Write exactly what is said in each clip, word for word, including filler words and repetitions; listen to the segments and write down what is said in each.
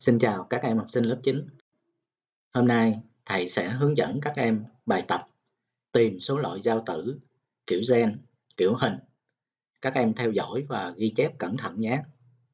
Xin chào các em học sinh lớp chín. Hôm nay thầy sẽ hướng dẫn các em bài tập tìm số loại giao tử, kiểu gen, kiểu hình. Các em theo dõi và ghi chép cẩn thận nhé.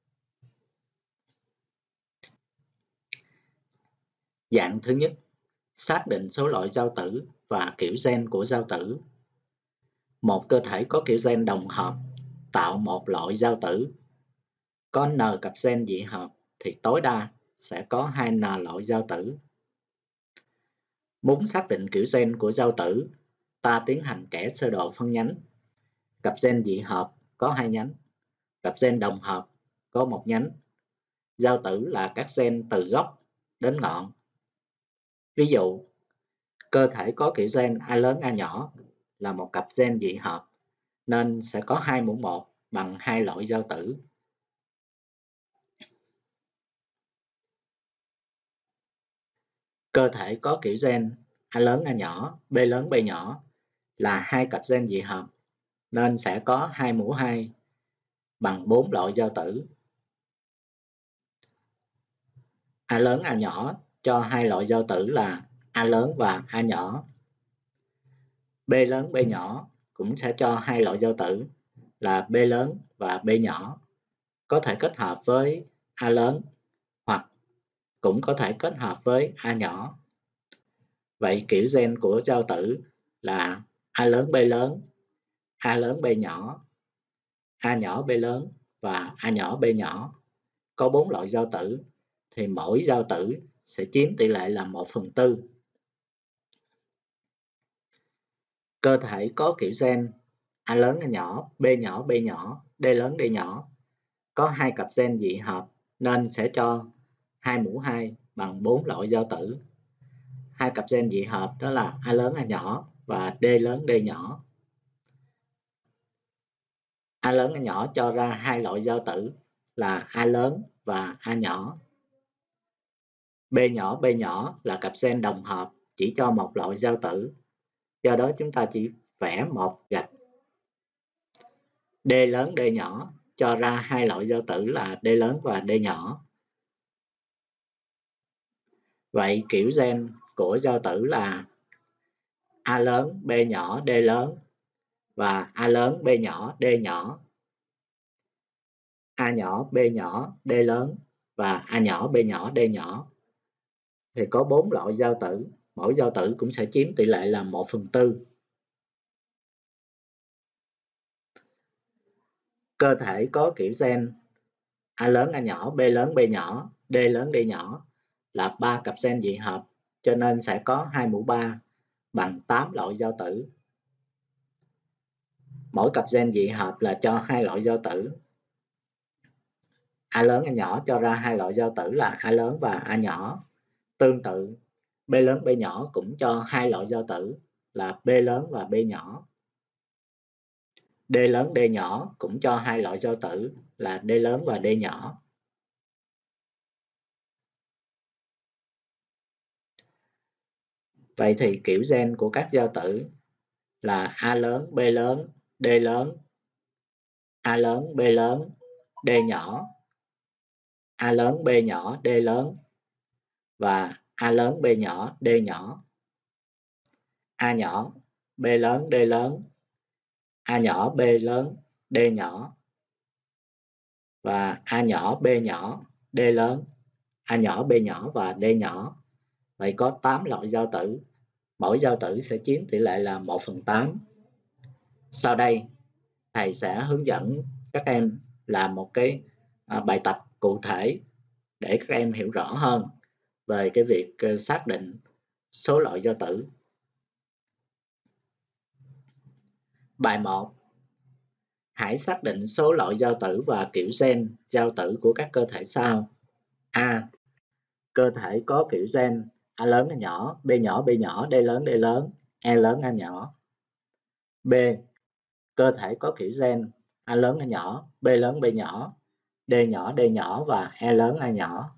Dạng thứ nhất, xác định số loại giao tử và kiểu gen của giao tử. Một cơ thể có kiểu gen đồng hợp tạo một loại giao tử. Có n cặp gen dị hợp thì tối đa sẽ có hai n loại giao tử. Muốn xác định kiểu gen của giao tử, ta tiến hành kẻ sơ đồ phân nhánh. Cặp gen dị hợp có hai nhánh, cặp gen đồng hợp có một nhánh. Giao tử là các gen từ gốc đến ngọn. Ví dụ, cơ thể có kiểu gen A lớn A nhỏ là một cặp gen dị hợp, nên sẽ có hai mũ một bằng hai loại giao tử. Cơ thể có kiểu gen A lớn A nhỏ, B lớn B nhỏ là hai cặp gen dị hợp, nên sẽ có hai mũ hai bằng bốn loại giao tử. A lớn A nhỏ cho hai loại giao tử là A lớn và A nhỏ. B lớn B nhỏ cũng sẽ cho hai loại giao tử là B lớn và B nhỏ, có thể kết hợp với A lớn hoặc cũng có thể kết hợp với A nhỏ. Vậy kiểu gen của giao tử là A lớn B lớn, A lớn B nhỏ, A nhỏ B lớn và A nhỏ B nhỏ. Có bốn loại giao tử thì mỗi giao tử sẽ chiếm tỷ lệ là một phần tư. Cơ thể có kiểu gen A lớn A nhỏ, B nhỏ B nhỏ, D lớn D nhỏ có hai cặp gen dị hợp nên sẽ cho hai mũ hai bằng bốn loại giao tử. Hai cặp gen dị hợp đó là A lớn A nhỏ và D lớn D nhỏ. A lớn A nhỏ cho ra hai loại giao tử là A lớn và A nhỏ. B nhỏ B nhỏ là cặp gen đồng hợp chỉ cho một loại giao tử. Do đó chúng ta chỉ vẽ một gạch. D lớn D nhỏ cho ra hai loại giao tử là D lớn và D nhỏ. Vậy kiểu gen của giao tử là A lớn B nhỏ D lớn và A lớn B nhỏ D nhỏ. A nhỏ B nhỏ D lớn và A nhỏ B nhỏ D nhỏ. Thì có bốn loại giao tử, mỗi giao tử cũng sẽ chiếm tỷ lệ là một phần tư. Cơ thể có kiểu gen A lớn A nhỏ, B lớn B nhỏ, D lớn D nhỏ là ba cặp gen dị hợp, cho nên sẽ có hai mũ ba bằng tám loại giao tử. Mỗi cặp gen dị hợp là cho hai loại giao tử. A lớn A nhỏ cho ra hai loại giao tử là A lớn và A nhỏ. Tương tự, B lớn B nhỏ cũng cho hai loại giao tử là B lớn và B nhỏ. D lớn D nhỏ cũng cho hai loại giao tử là D lớn và D nhỏ. Vậy thì kiểu gen của các giao tử là A lớn B lớn D lớn, A lớn B lớn D nhỏ, A lớn B nhỏ D lớn và A lớn B nhỏ D nhỏ. A nhỏ B lớn D lớn, A nhỏ B lớn D nhỏ và A nhỏ B nhỏ D lớn, A nhỏ B nhỏ và D nhỏ. Vậy có tám loại giao tử, mỗi giao tử sẽ chiếm tỷ lệ là một phần tám. Sau đây thầy sẽ hướng dẫn các em làm một cái à, bài tập cụ thể để các em hiểu rõ hơn về cái việc uh, xác định số loại giao tử. Bài một. Hãy xác định số loại giao tử và kiểu gen giao tử của các cơ thể sau. A. Cơ thể có kiểu gen A lớn A nhỏ, B nhỏ B nhỏ, D lớn D lớn, E lớn A nhỏ. B. Cơ thể có kiểu gen A lớn A nhỏ, B lớn B nhỏ, D nhỏ D nhỏ và E lớn A nhỏ.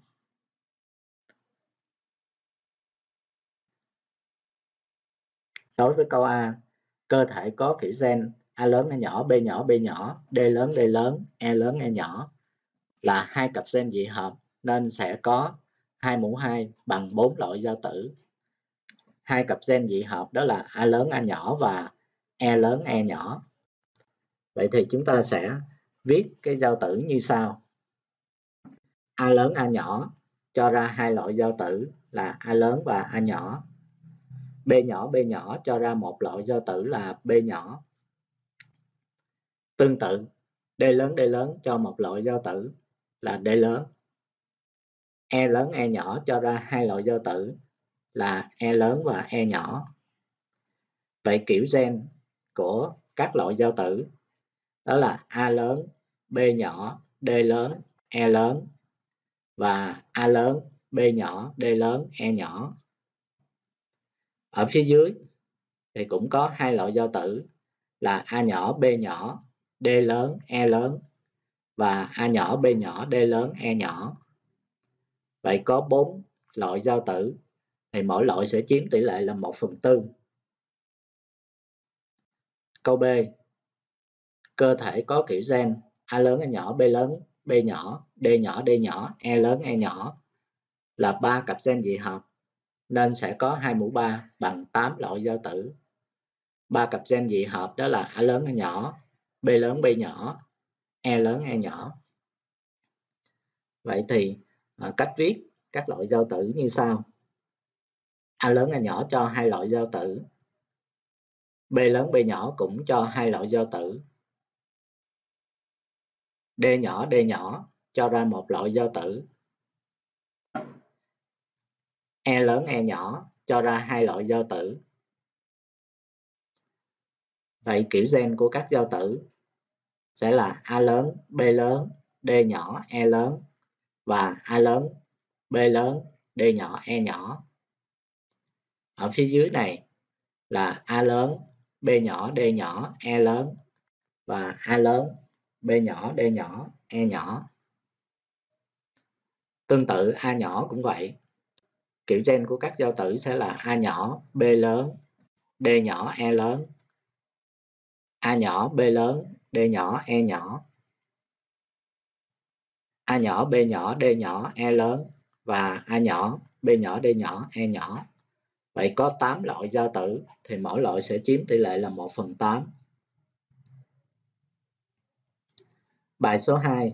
Đối với câu A, cơ thể có kiểu gen A lớn A nhỏ, B nhỏ B nhỏ, D lớn D lớn, E lớn E nhỏ là hai cặp gen dị hợp nên sẽ có hai mũ hai bằng bốn loại giao tử. Hai cặp gen dị hợp đó là A lớn A nhỏ và E lớn E nhỏ. Vậy thì chúng ta sẽ viết cái giao tử như sau. A lớn A nhỏ cho ra hai loại giao tử là A lớn và A nhỏ. B nhỏ B nhỏ cho ra một loại giao tử là B nhỏ. Tương tự, D lớn D lớn cho một loại giao tử là D lớn. E lớn E nhỏ cho ra hai loại giao tử là E lớn và E nhỏ. Vậy kiểu gen của các loại giao tử đó là A lớn, B nhỏ, D lớn, E lớn và A lớn, B nhỏ, D lớn, E nhỏ. Ở phía dưới thì cũng có hai loại giao tử là A nhỏ, B nhỏ, D lớn, E lớn và A nhỏ, B nhỏ, D lớn, E nhỏ. Vậy có bốn loại giao tử thì mỗi loại sẽ chiếm tỷ lệ là một phần tư. Câu B. Cơ thể có kiểu gen A lớn A nhỏ, B lớn B nhỏ, D nhỏ D nhỏ, E lớn E nhỏ là ba cặp gen dị hợp nên sẽ có hai mũ ba bằng tám loại giao tử. Ba cặp gen dị hợp đó là A lớn A nhỏ, B lớn B nhỏ, E lớn E nhỏ. Vậy thì à, cách viết các loại giao tử như sau. A lớn A nhỏ cho hai loại giao tử. B lớn B nhỏ cũng cho hai loại giao tử. D nhỏ D nhỏ cho ra một loại giao tử. E lớn E nhỏ cho ra hai loại giao tử. Vậy kiểu gen của các giao tử sẽ là A lớn, B lớn, D nhỏ, E lớn và A lớn, B lớn, D nhỏ, E nhỏ. Ở phía dưới này là A lớn, B nhỏ, D nhỏ, E lớn và A lớn, B nhỏ, D nhỏ, E nhỏ. Tương tự A nhỏ cũng vậy. Kiểu gen của các giao tử sẽ là A nhỏ, B lớn, D nhỏ, E lớn, A nhỏ, B lớn, D nhỏ, E nhỏ. A nhỏ, B nhỏ, D nhỏ, E lớn và A nhỏ, B nhỏ, D nhỏ, E nhỏ. Vậy có tám loại giao tử thì mỗi loại sẽ chiếm tỷ lệ là một phần tám. Bài số hai.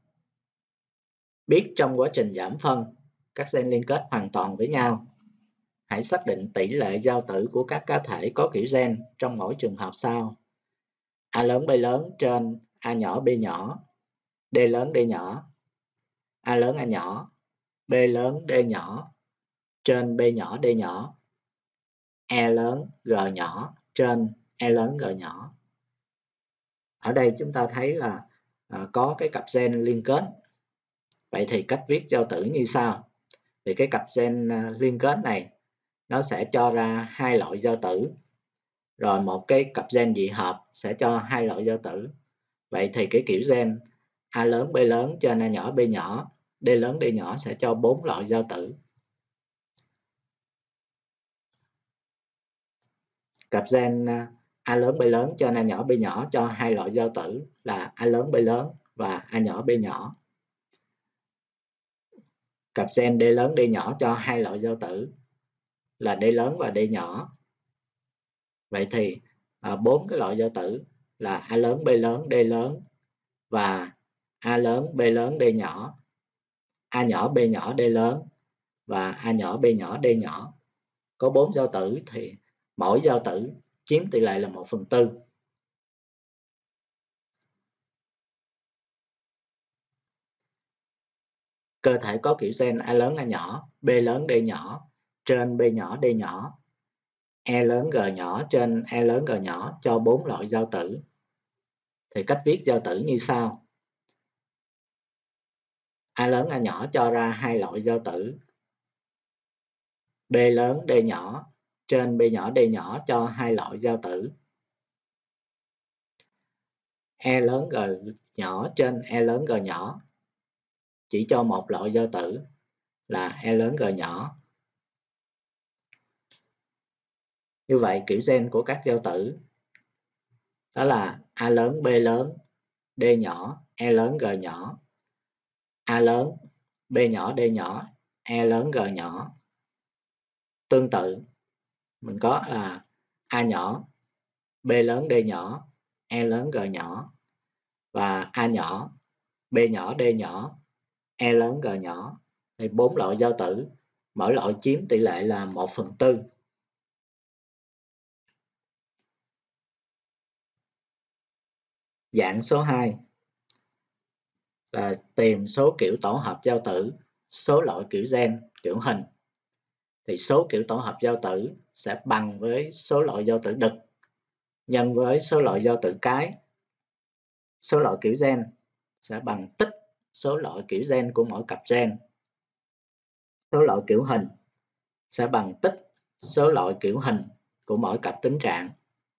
Biết trong quá trình giảm phân, các gen liên kết hoàn toàn với nhau. Hãy xác định tỷ lệ giao tử của các cá thể có kiểu gen trong mỗi trường hợp sau. A lớn B lớn trên A nhỏ B nhỏ, D lớn D nhỏ, A lớn A nhỏ, B lớn D nhỏ trên B nhỏ D nhỏ, E lớn G nhỏ trên E lớn G nhỏ. Ở đây chúng ta thấy là à, có cái cặp gen liên kết. Vậy thì cách viết giao tử như sau. Thì cái cặp gen à, liên kết này nó sẽ cho ra hai loại giao tử. Rồi một cái cặp gen dị hợp sẽ cho hai loại giao tử. Vậy thì cái kiểu gen A lớn B lớn trên A nhỏ B nhỏ, D lớn D nhỏ sẽ cho bốn loại giao tử. Cặp gen A lớn B lớn trên A nhỏ B nhỏ cho hai loại giao tử là A lớn B lớn và A nhỏ B nhỏ. Cặp gen D lớn D nhỏ cho hai loại giao tử là D lớn và D nhỏ. Vậy thì bốn cái loại giao tử là A lớn B lớn D lớn và A lớn B lớn D nhỏ, A nhỏ B nhỏ D lớn và A nhỏ B nhỏ D nhỏ. Có bốn giao tử thì mỗi giao tử chiếm tỷ lệ là một phần tư. Cơ thể có kiểu gen A lớn A nhỏ, B lớn D nhỏ trên B nhỏ D nhỏ, E lớn G nhỏ trên E lớn G nhỏ cho bốn loại giao tử. Thì cách viết giao tử như sau. A lớn A nhỏ cho ra hai loại giao tử. B lớn D nhỏ trên B nhỏ D nhỏ cho hai loại giao tử. E lớn G nhỏ trên E lớn G nhỏ chỉ cho một loại giao tử là E lớn G nhỏ. Như vậy kiểu gen của các giao tử đó là A lớn B lớn D nhỏ E lớn G nhỏ, A lớn B nhỏ, D nhỏ, E lớn, G nhỏ. Tương tự, mình có là A nhỏ, B lớn, D nhỏ, E lớn, G nhỏ. Và A nhỏ, B nhỏ, D nhỏ, E lớn, G nhỏ. Thì bốn loại giao tử, mỗi loại chiếm tỷ lệ là một phần tư. Dạng số hai là tìm số kiểu tổ hợp giao tử, số loại kiểu gen, kiểu hình. Thì số kiểu tổ hợp giao tử sẽ bằng với số loại giao tử đực nhân với số loại giao tử cái. Số loại kiểu gen sẽ bằng tích số loại kiểu gen của mỗi cặp gen. Số loại kiểu hình sẽ bằng tích số loại kiểu hình của mỗi cặp tính trạng.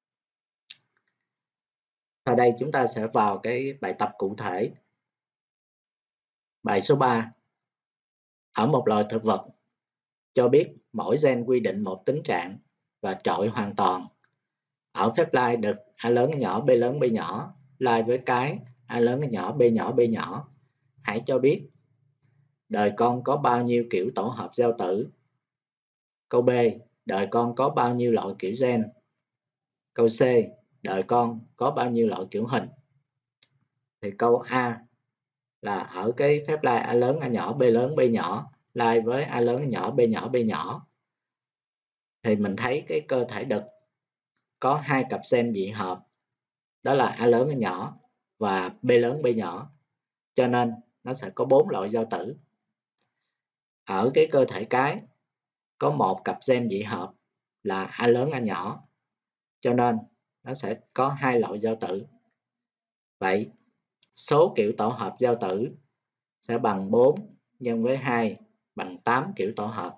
Sau đây chúng ta sẽ vào cái bài tập cụ thể. Bài số ba. Ở một loài thực vật, cho biết mỗi gen quy định một tính trạng và trội hoàn toàn. Ở phép lai đực A lớn A nhỏ B lớn B nhỏ lai với cái A lớn A nhỏ B nhỏ B nhỏ. Hãy cho biết đời con có bao nhiêu kiểu tổ hợp giao tử. Câu B. Đời con có bao nhiêu loại kiểu gen. Câu C. Đời con có bao nhiêu loại kiểu hình. Thì câu A là ở cái phép lai A lớn A nhỏ B lớn B nhỏ lai với A lớn A nhỏ B nhỏ B nhỏ. Thì mình thấy cái cơ thể đực có hai cặp gen dị hợp, đó là A lớn A nhỏ và B lớn B nhỏ, cho nên nó sẽ có bốn loại giao tử. Ở cái cơ thể cái có một cặp gen dị hợp là A lớn A nhỏ, cho nên nó sẽ có hai loại giao tử. Vậy số kiểu tổ hợp giao tử sẽ bằng bốn nhân với hai bằng tám kiểu tổ hợp.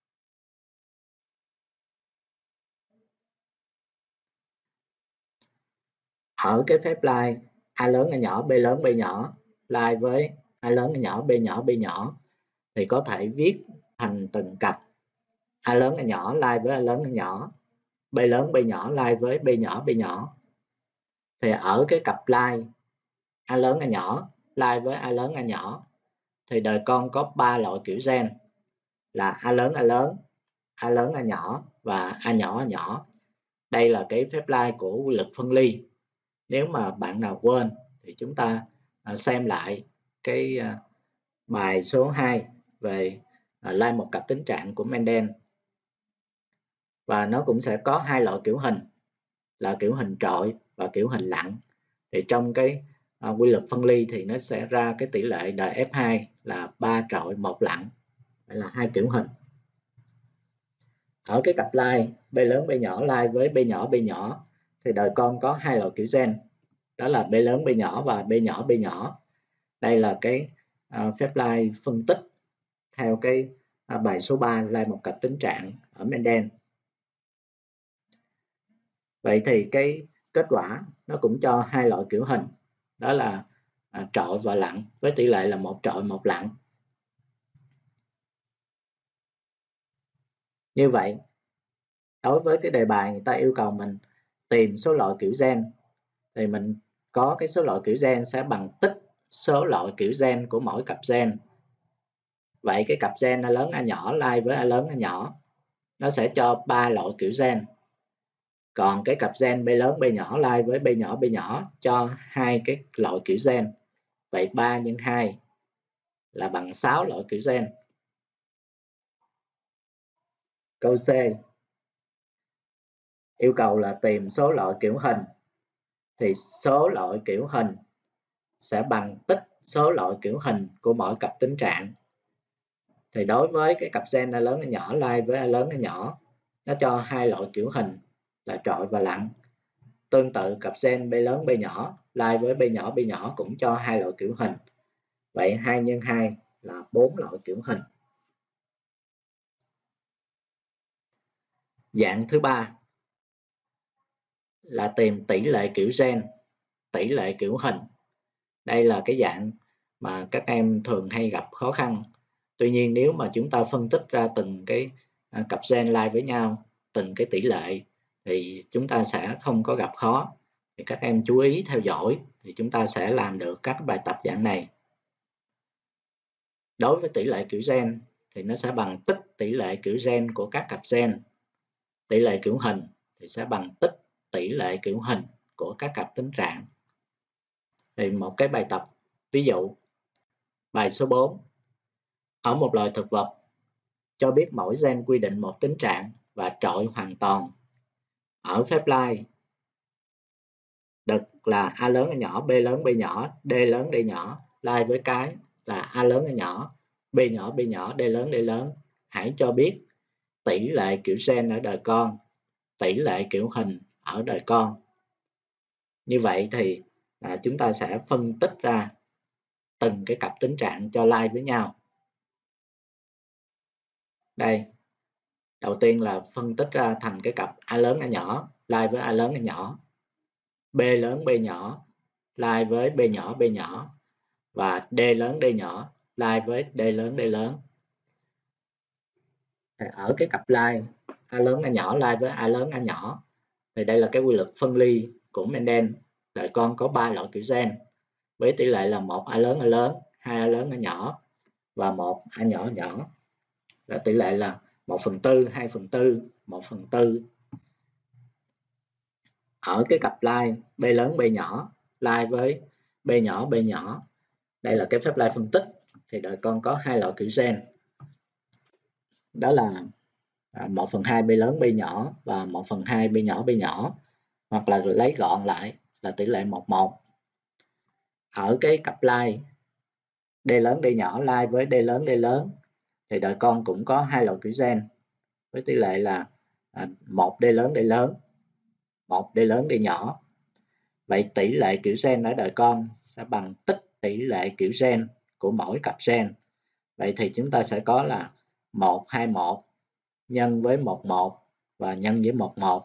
Ở cái phép lai A lớn A nhỏ B lớn B nhỏ lai với A lớn A nhỏ B nhỏ B nhỏ thì có thể viết thành từng cặp. A lớn A nhỏ lai với A lớn A nhỏ, B lớn B nhỏ lai với B nhỏ B nhỏ. Thì ở cái cặp lai A lớn A nhỏ lai với A lớn A nhỏ thì đời con có ba loại kiểu gen là A lớn A lớn, A lớn A nhỏ và A nhỏ A nhỏ. Đây là cái phép lai của quy luật phân ly. Nếu mà bạn nào quên thì chúng ta xem lại cái bài số hai về lai một cặp tính trạng của Mendel. Và nó cũng sẽ có hai loại kiểu hình là kiểu hình trội và kiểu hình lặng. Thì trong cái uh, quy luật phân ly thì nó sẽ ra cái tỷ lệ đời F hai là ba trội một lặng, đây là hai kiểu hình. Ở cái cặp lai B lớn B nhỏ lai với B nhỏ B nhỏ thì đời con có hai loại kiểu gen, đó là B lớn B nhỏ và B nhỏ B nhỏ. Đây là cái uh, phép lai phân tích theo cái uh, bài số ba lai một cặp tính trạng ở Mendel. Vậy thì cái kết quả nó cũng cho hai loại kiểu hình, đó là à, trội và lặng với tỷ lệ là một trội một lặng. Như vậy, đối với cái đề bài người ta yêu cầu mình tìm số loại kiểu gen thì mình có cái số loại kiểu gen sẽ bằng tích số loại kiểu gen của mỗi cặp gen. Vậy cái cặp gen A lớn A nhỏ lai với A lớn A nhỏ nó sẽ cho ba loại kiểu gen. Còn cái cặp gen B lớn B nhỏ lai với B nhỏ B nhỏ cho hai cái loại kiểu gen. Vậy ba nhân hai là bằng sáu loại kiểu gen. Câu C yêu cầu là tìm số loại kiểu hình. Thì số loại kiểu hình sẽ bằng tích số loại kiểu hình của mỗi cặp tính trạng. Thì đối với cái cặp gen A lớn A nhỏ lai với A lớn A nhỏ, nó cho hai loại kiểu hình là trội và lặng. Tương tự cặp gen B lớn B nhỏ lai với B nhỏ B nhỏ cũng cho hai loại kiểu hình. Vậy hai nhân hai là bốn loại kiểu hình. Dạng thứ ba là tìm tỷ lệ kiểu gen, tỷ lệ kiểu hình. Đây là cái dạng mà các em thường hay gặp khó khăn. Tuy nhiên nếu mà chúng ta phân tích ra từng cái cặp gen lai với nhau, từng cái tỷ lệ thì chúng ta sẽ không có gặp khó. Thì các em chú ý theo dõi thì chúng ta sẽ làm được các bài tập dạng này. Đối với tỷ lệ kiểu gen thì nó sẽ bằng tích tỷ lệ kiểu gen của các cặp gen. Tỷ lệ kiểu hình thì sẽ bằng tích tỷ lệ kiểu hình của các cặp tính trạng. Thì một cái bài tập ví dụ, bài số bốn. Ở một loài thực vật, cho biết mỗi gen quy định một tính trạng và trội hoàn toàn. Ở phép lai, đực là A lớn A nhỏ, B lớn B nhỏ, D lớn D nhỏ, lai với cái là A lớn A nhỏ, B nhỏ B nhỏ, D lớn D lớn. Hãy cho biết tỷ lệ kiểu gen ở đời con, tỷ lệ kiểu hình ở đời con. Như vậy thì à, chúng ta sẽ phân tích ra từng cái cặp tính trạng cho lai với nhau. Đây, đầu tiên là phân tích ra thành cái cặp A lớn A nhỏ, lai với A lớn A nhỏ, B lớn B nhỏ, lai với B nhỏ B nhỏ, và D lớn D nhỏ, lai với D lớn D lớn. Ở cái cặp lai A lớn A nhỏ lai với A lớn A nhỏ thì đây là cái quy luật phân ly của Mendel. Đời con có ba loại kiểu gen với tỷ lệ là một A lớn A lớn, hai A lớn A nhỏ và một A nhỏ nhỏ, là tỷ lệ là một phần tư, hai phần tư, một phần tư. Ở cái cặp lai B lớn B nhỏ, lai với B nhỏ B nhỏ, đây là cái phép lai phân tích, thì đời con có hai loại kiểu gen, đó là một phần hai B lớn B nhỏ và một phần hai B nhỏ B nhỏ, hoặc là lấy gọn lại là tỷ lệ một một. Ở cái cặp lai D lớn D nhỏ lai với D lớn D lớn thì đời con cũng có hai loại kiểu gen với tỷ lệ là một D lớn D lớn, một D lớn D nhỏ. Vậy tỷ lệ kiểu gen ở đời con sẽ bằng tích tỷ lệ kiểu gen của mỗi cặp gen. Vậy thì chúng ta sẽ có là một hai một nhân với một một và nhân với một một.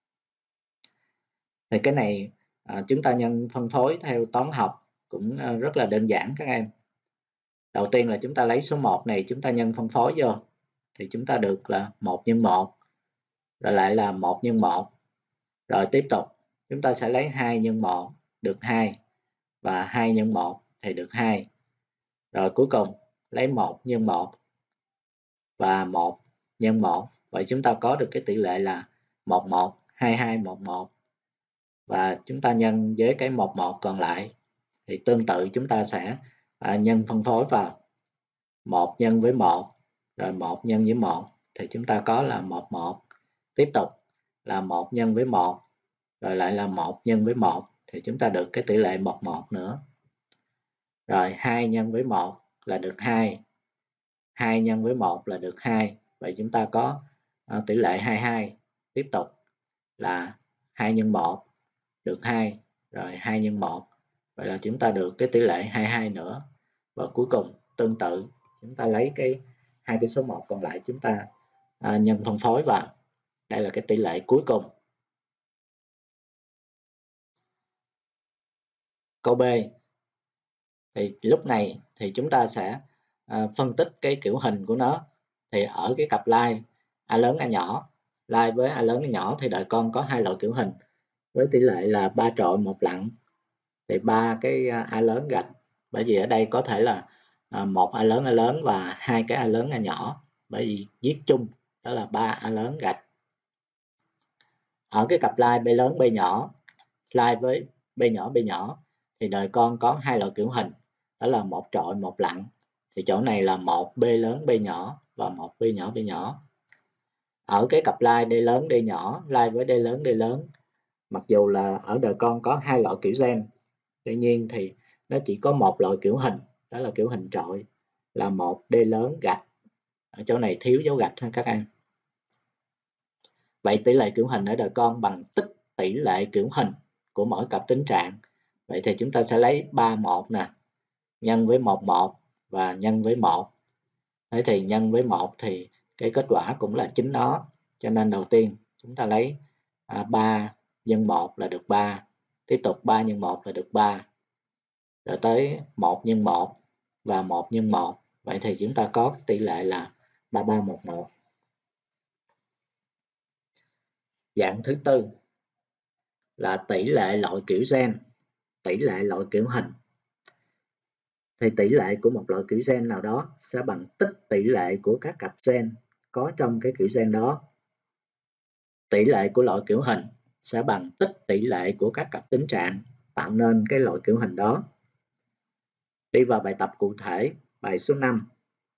Thì cái này à, chúng ta nhân phân phối theo toán học cũng rất là đơn giản các em. Đầu tiên là chúng ta lấy số một này chúng ta nhân phân phối vô thì chúng ta được là một nhân một, rồi lại là một nhân một. Rồi tiếp tục chúng ta sẽ lấy hai nhân một được hai và hai nhân một thì được hai. Rồi cuối cùng lấy một nhân một và một nhân một. Vậy chúng ta có được cái tỷ lệ là một một, hai hai, một một. Và chúng ta nhân với cái một một còn lại. Thì tương tự chúng ta sẽ à, nhân phân phối vào. một nhân với một, rồi một nhân với một. Thì chúng ta có là một một. Tiếp tục là một nhân với một, rồi lại là một nhân với một. Thì chúng ta được cái tỷ lệ một một nữa. Rồi hai nhân với một là được hai. hai nhân với một là được hai. Vậy chúng ta có uh, tỷ lệ hai hai. Tiếp tục là hai nhân một được hai, rồi hai nhân một. Vậy là chúng ta được cái tỷ lệ hai hai nữa. Và cuối cùng tương tự chúng ta lấy cái hai cái số một còn lại chúng ta uh, nhân phân phối vào. Đây là cái tỷ lệ cuối cùng. Câu B. Thì lúc này thì chúng ta sẽ à, phân tích cái kiểu hình của nó. Thì ở cái cặp lai A lớn A nhỏ, lai với A lớn A nhỏ thì đời con có hai loại kiểu hình với tỷ lệ là ba trội một lặng. Thì ba cái A lớn gạch, bởi vì ở đây có thể là à, một A lớn A lớn và hai cái A lớn A nhỏ, bởi vì viết chung đó là ba A lớn gạch. Ở cái cặp lai B lớn B nhỏ, lai với B nhỏ B nhỏ thì đời con có hai loại kiểu hình, đó là một trội một lặng. Thì chỗ này là một B lớn B nhỏ và một B nhỏ B nhỏ. Ở cái cặp lai D lớn D nhỏ, lai với D lớn D lớn, mặc dù là ở đời con có hai loại kiểu gen, tuy nhiên thì nó chỉ có một loại kiểu hình, đó là kiểu hình trội, là một D lớn gạch. Ở chỗ này thiếu dấu gạch ha các em. Vậy tỷ lệ kiểu hình ở đời con bằng tích tỷ lệ kiểu hình của mỗi cặp tính trạng. Vậy thì chúng ta sẽ lấy ba một nè, nhân với một một và nhân với một. Thế thì nhân với một thì cái kết quả cũng là chính nó. Cho nên đầu tiên chúng ta lấy à, ba nhân một là được ba. Tiếp tục ba nhân một là được ba. Rồi tới một nhân một và một nhân một. Vậy thì chúng ta có tỷ lệ là ba ba một một. Dạng thứ tư là tỷ lệ loại kiểu gen, tỷ lệ loại kiểu hình. thì tỷ lệ của một loại kiểu gen nào đó sẽ bằng tích tỷ lệ của các cặp gen có trong cái kiểu gen đó. Tỷ lệ của loại kiểu hình sẽ bằng tích tỷ lệ của các cặp tính trạng tạo nên cái loại kiểu hình đó. Đi vào bài tập cụ thể, bài số năm.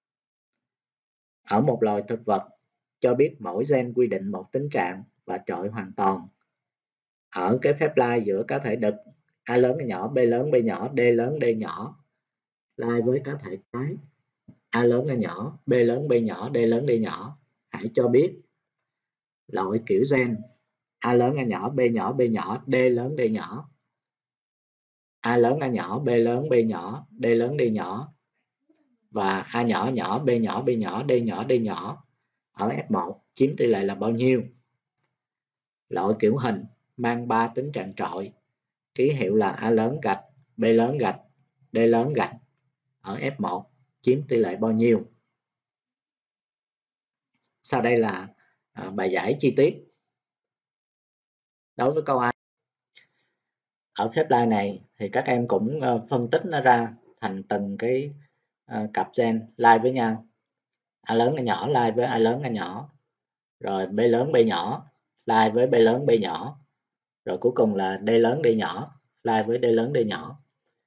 Ở một loài thực vật, cho biết mỗi gen quy định một tính trạng và trội hoàn toàn. Ở cái phép lai giữa cá thể đực A lớn A nhỏ, B lớn B nhỏ, D lớn D nhỏ, lai với cá thể cái A lớn A nhỏ, B lớn B nhỏ, D lớn D nhỏ, hãy cho biết loại kiểu gen A lớn A nhỏ, B nhỏ B nhỏ, D lớn D nhỏ, A lớn A nhỏ, B lớn B nhỏ, D lớn D nhỏ và A nhỏ nhỏ, B nhỏ B nhỏ, D nhỏ D nhỏ ở ép một chiếm tỷ lệ là bao nhiêu? Loại kiểu hình mang ba tính trạng trội, ký hiệu là A lớn gạch, B lớn gạch, D lớn gạch ở ép một chiếm tỷ lệ bao nhiêu? Sau đây là à, bài giải chi tiết. Đối với câu A, ở phép lai này thì các em cũng uh, phân tích nó ra thành từng cái uh, cặp gen lai với nhau. A lớn A nhỏ lai với A lớn A nhỏ, rồi B lớn B nhỏ lai với B lớn B nhỏ, rồi cuối cùng là D lớn D nhỏ lai với D lớn D nhỏ.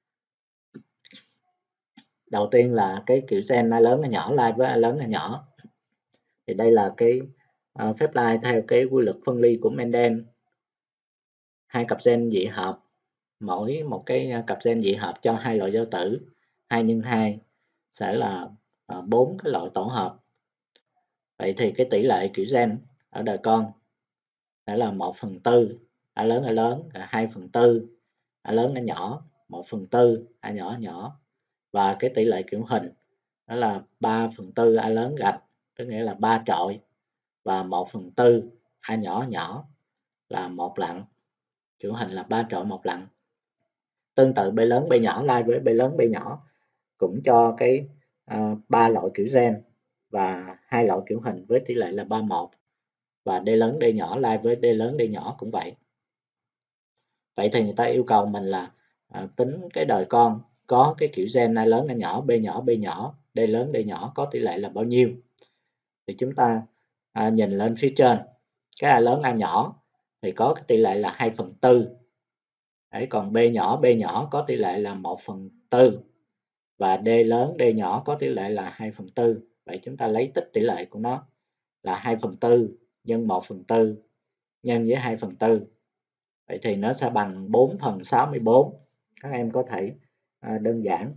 Đầu tiên là cái kiểu gen A lớn A nhỏ lai với A lớn A nhỏ. Thì đây là cái uh, phép lai theo cái quy luật phân ly của Mendel. Hai cặp gen dị hợp, mỗi một cái cặp gen dị hợp cho hai loại giao tử, hai nhân hai sẽ là bốn cái loại tổ hợp. Vậy thì cái tỷ lệ kiểu gen ở đời con sẽ là một phần tư A lớn A lớn, hai phần tư A lớn A nhỏ, một phần tư A nhỏ A nhỏ, và cái tỷ lệ kiểu hình đó là ba phần tư A lớn gạch, tức nghĩa là ba trội, và một phần tư A nhỏ A nhỏ là một lặng. Kiểu hình là ba trội một lặng. Tương tự B lớn B nhỏ lai với B lớn B nhỏ cũng cho cái ba uh, loại kiểu gen và hai loại kiểu hình với tỷ lệ là ba một, và D lớn D nhỏ lai với D lớn D nhỏ cũng vậy. Vậy thì người ta yêu cầu mình là à, tính cái đời con có cái kiểu gen A lớn A nhỏ, B nhỏ B nhỏ, D lớn D nhỏ có tỷ lệ là bao nhiêu. Thì chúng ta à, nhìn lên phía trên, cái A lớn A nhỏ thì có cái tỷ lệ là hai phần tư. Đấy, còn B nhỏ B nhỏ có tỷ lệ là một phần tư, và D lớn D nhỏ có tỷ lệ là hai phần tư. Vậy chúng ta lấy tích tỷ lệ của nó là hai phần tư nhân một phần tư nhân với hai phần tư. Vậy thì nó sẽ bằng bốn phần sáu mươi bốn. Các em có thể à, đơn giản.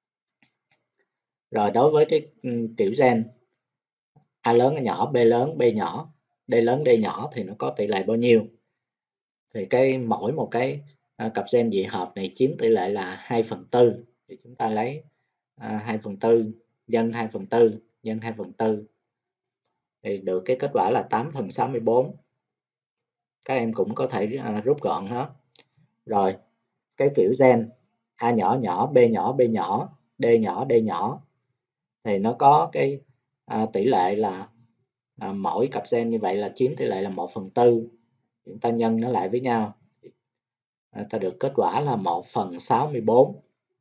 Rồi đối với cái um, kiểu gen A lớn A nhỏ, B lớn B nhỏ, D lớn D nhỏ thì nó có tỷ lệ bao nhiêu? Thì cái mỗi một cái à, cặp gen dị hợp này chiếm tỷ lệ là hai phần tư. Thì chúng ta lấy à, hai phần tư nhân hai phần tư nhân hai phần tư thì được cái kết quả là tám phần sáu mươi bốn. Các em cũng có thể à, rút gọn nó. Rồi cái kiểu gen A nhỏ nhỏ, B nhỏ B nhỏ, D nhỏ D nhỏ thì nó có cái à, tỷ lệ là à, mỗi cặp gen như vậy là chiếm tỷ lệ là một phần tư. Chúng ta nhân nó lại với nhau, à, ta được kết quả là một phần sáu mươi bốn.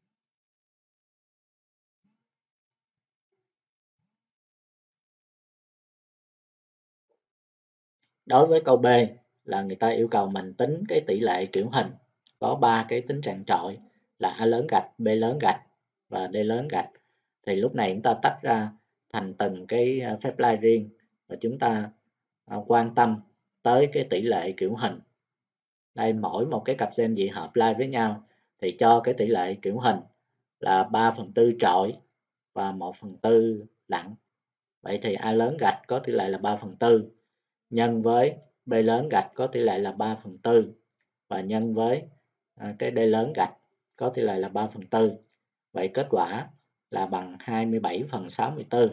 Đối với câu B là người ta yêu cầu mình tính cái tỷ lệ kiểu hình có ba cái tính trạng trội là A lớn gạch, B lớn gạch và D lớn gạch. Thì lúc này chúng ta tách ra thành từng cái phép lai riêng và chúng ta quan tâm tới cái tỷ lệ kiểu hình. Đây, mỗi một cái cặp gen dị hợp lai với nhau thì cho cái tỷ lệ kiểu hình là ba phần tư trội và một phần tư lặng. Vậy thì A lớn gạch có tỷ lệ là ba phần tư nhân với B lớn gạch có tỷ lệ là ba phần tư và nhân với à, cái D lớn gạch có tỷ lệ là ba phần tư. Vậy kết quả là bằng hai mươi bảy phần sáu mươi tư.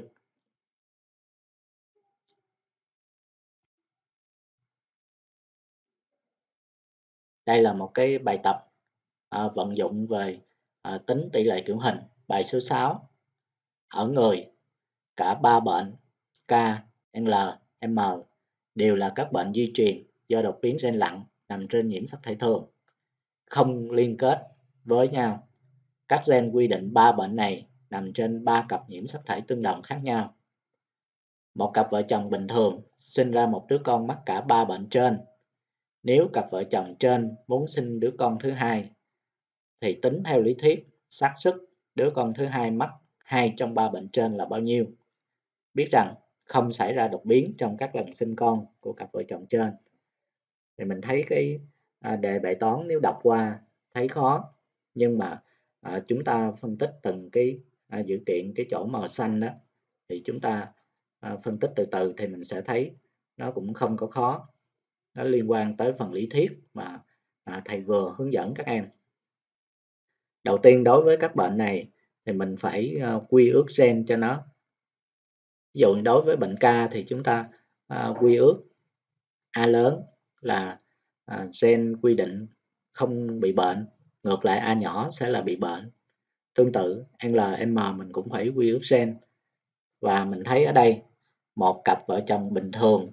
Đây là một cái bài tập à, vận dụng về à, tính tỷ lệ kiểu hình. Bài số sáu. Ở người, cả ba bệnh K, L, M đều là các bệnh di truyền do đột biến gen lặng nằm trên nhiễm sắc thể thường, không liên kết với nhau. Các gen quy định ba bệnh này nằm trên ba cặp nhiễm sắc thể tương đồng khác nhau. Một cặp vợ chồng bình thường sinh ra một đứa con mắc cả ba bệnh trên. Nếu cặp vợ chồng trên muốn sinh đứa con thứ hai, thì tính theo lý thuyết, xác suất đứa con thứ hai mắc hai trong ba bệnh trên là bao nhiêu? Biết rằng không xảy ra đột biến trong các lần sinh con của cặp vợ chồng trên. Thì mình thấy cái à, đề bài toán nếu đọc qua thấy khó, nhưng mà à, chúng ta phân tích từng cái à, dữ kiện cái chỗ màu xanh đó, thì chúng ta à, phân tích từ từ thì mình sẽ thấy nó cũng không có khó. Nó liên quan tới phần lý thuyết mà à, thầy vừa hướng dẫn các em. Đầu tiên đối với các bệnh này thì mình phải uh, quy ước gen cho nó. Ví dụ đối với bệnh K thì chúng ta uh, quy ước A lớn là uh, gen quy định không bị bệnh, ngược lại A nhỏ sẽ là bị bệnh. Tương tự L, M mình cũng phải quy ước gen. Và mình thấy ở đây một cặp vợ chồng bình thường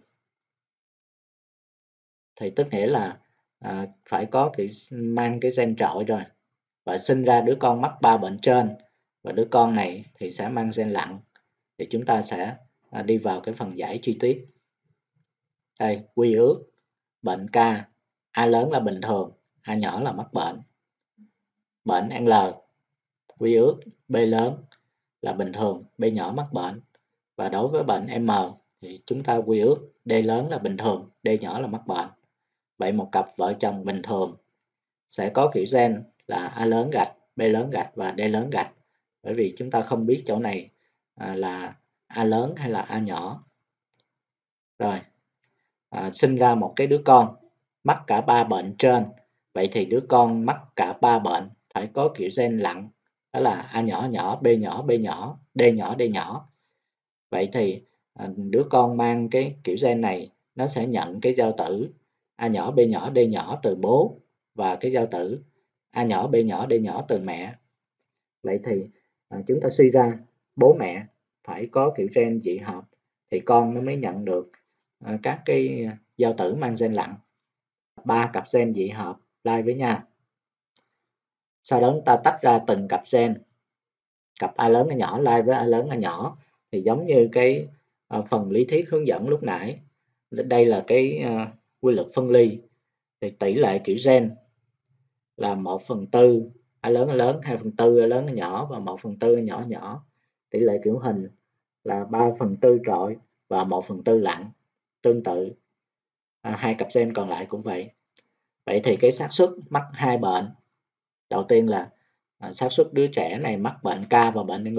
thì tức nghĩa là uh, phải có cái mang cái gen trội rồi, và sinh ra đứa con mắc ba bệnh trên, và đứa con này thì sẽ mang gen lặng. Thì chúng ta sẽ à, đi vào cái phần giải chi tiết. Đây, quy ước bệnh K, A lớn là bình thường, A nhỏ là mắc bệnh. Bệnh L, quy ước B lớn là bình thường, B nhỏ mắc bệnh. Và đối với bệnh M thì chúng ta quy ước D lớn là bình thường, D nhỏ là mắc bệnh. Vậy một cặp vợ chồng bình thường sẽ có kiểu gen là A lớn gạch, B lớn gạch và D lớn gạch, bởi vì chúng ta không biết chỗ này à, là A lớn hay là A nhỏ. Rồi, à, sinh ra một cái đứa con mắc cả ba bệnh trên, vậy thì đứa con mắc cả ba bệnh phải có kiểu gen lặng, đó là A nhỏ nhỏ, B nhỏ, B nhỏ, D nhỏ, D nhỏ. Vậy thì à, đứa con mang cái kiểu gen này nó sẽ nhận cái giao tử A nhỏ, B nhỏ, D nhỏ từ bố, và cái giao tử A nhỏ, B nhỏ, D nhỏ từ mẹ. Vậy thì à, chúng ta suy ra bố mẹ phải có kiểu gen dị hợp thì con nó mới nhận được à, các cái giao tử mang gen lặng. Ba cặp gen dị hợp lai với nhau. Sau đó chúng ta tách ra từng cặp gen. Cặp A lớn A nhỏ lai với A lớn A nhỏ thì giống như cái à, phần lý thuyết hướng dẫn lúc nãy. Đây là cái à, quy luật phân ly. Thì tỷ lệ kiểu gen là một phần tư A lớn A lớn, hai phần tư A lớn A nhỏ và một phần tư A nhỏ A nhỏ. Tỷ lệ kiểu hình là ba phần tư trội và một phần tư lặng. Tương tự à, hai cặp gen còn lại cũng vậy. Vậy thì cái xác suất mắc hai bệnh, đầu tiên là à, xác suất đứa trẻ này mắc bệnh K và bệnh L.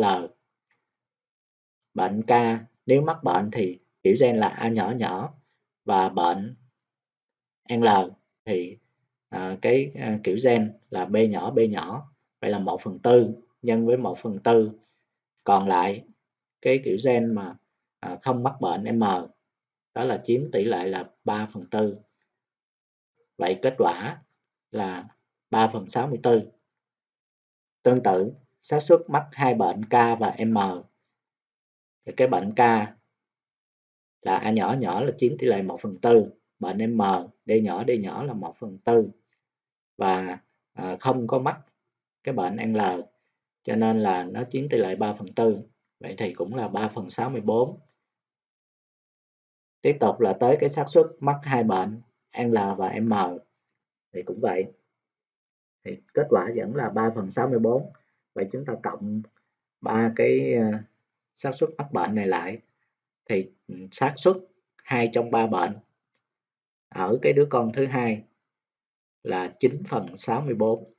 Bệnh K nếu mắc bệnh thì kiểu gen là A nhỏ nhỏ, và bệnh L thì à, cái à, kiểu gen là B nhỏ B nhỏ. Vậy là một phần tư nhân với một phần tư, còn lại cái kiểu gen mà à, không mắc bệnh M, đó là chiếm tỷ lệ là ba phần tư. Vậy kết quả là ba phần sáu mươi tư. Tương tự, xác suất mắc hai bệnh K và M thì cái bệnh K là A nhỏ nhỏ là chiếm tỷ lệ một phần tư, bệnh M D nhỏ D nhỏ là một phần tư, và à, không có mắc cái bệnh L, cho nên là nó chiếm tỷ lệ ba phần tư. Vậy thì cũng là ba phần sáu mươi bốn. Tiếp tục là tới cái xác suất mắc hai bệnh L và M thì cũng vậy. Thì kết quả vẫn là ba phần sáu mươi bốn. Vậy chúng ta cộng ba cái xác suất mắc bệnh này lại thì xác suất hai trong ba bệnh ở cái đứa con thứ hai là chín phần sáu mươi bốn.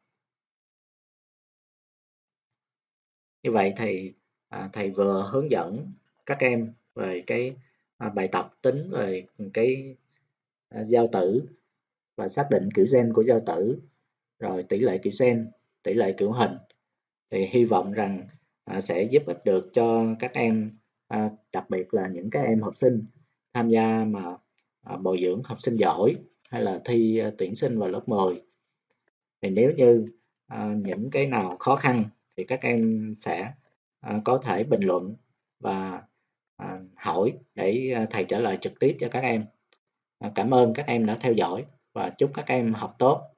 Như vậy thì à, thầy vừa hướng dẫn các em về cái à, bài tập tính về cái à, giao tử và xác định kiểu gen của giao tử, rồi tỷ lệ kiểu gen, tỷ lệ kiểu hình. Thì hy vọng rằng à, sẽ giúp ích được cho các em, à, đặc biệt là những các em học sinh tham gia mà à, bồi dưỡng học sinh giỏi hay là thi à, tuyển sinh vào lớp mười. Thì nếu như à, những cái nào khó khăn thì các em sẽ à, có thể bình luận và à, hỏi để à, thầy trả lời trực tiếp cho các em. À, cảm ơn các em đã theo dõi và chúc các em học tốt.